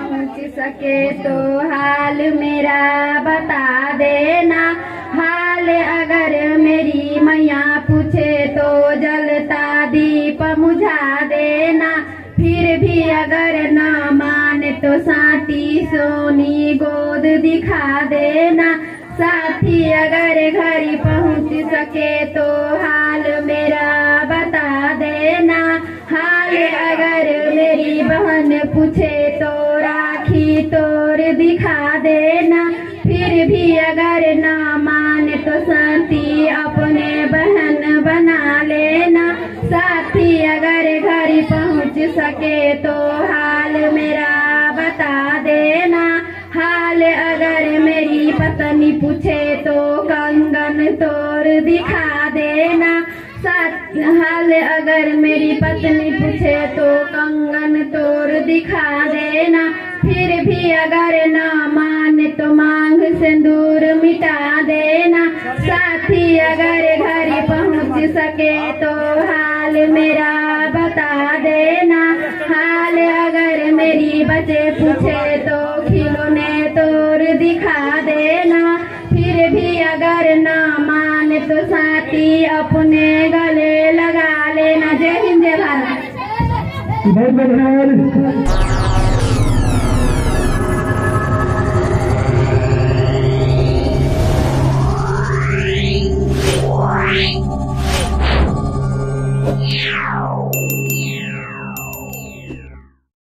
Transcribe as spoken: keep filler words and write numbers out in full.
पहुँच सके तो हाल मेरा बता देना। हाल अगर मेरी मैया पूछे तो जलता दीप मुझा देना। फिर भी अगर न माने तो साथी सोनी गोद दिखा देना। साथी अगर घर पहुँच सके तो हाल मेरा बता देना। हाल अगर मेरी बहन पूछे तो राखी तोर दिखा देना। फिर भी अगर न माने तो साथी अपने बहन बना लेना। साथी अगर घर पहुँच सके तो हाल मेरा बता देना। हाल अगर मेरी पत्नी पूछे तो कंगन तोर दिखा देना। साथ हाल अगर मेरी पत्नी पूछे तो कंगन तोर दिखा देना। फिर भी अगर न माने तो मांग सिंदूर मिटा देना। साथी अगर घर पहुँच सके तो हाल मेरा बता देना। हाल अगर मेरी बच्चे पूछे तो खिलौने तोर दिखा देना। फिर भी अगर न माने तो साथी अपने गले लगा लेना। जय हिंद जय भारत। बहुत बहुत धन्यवाद।